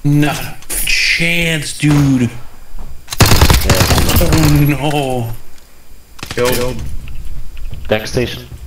Not a chance, dude. Yeah, Oh no. Killed. deck station.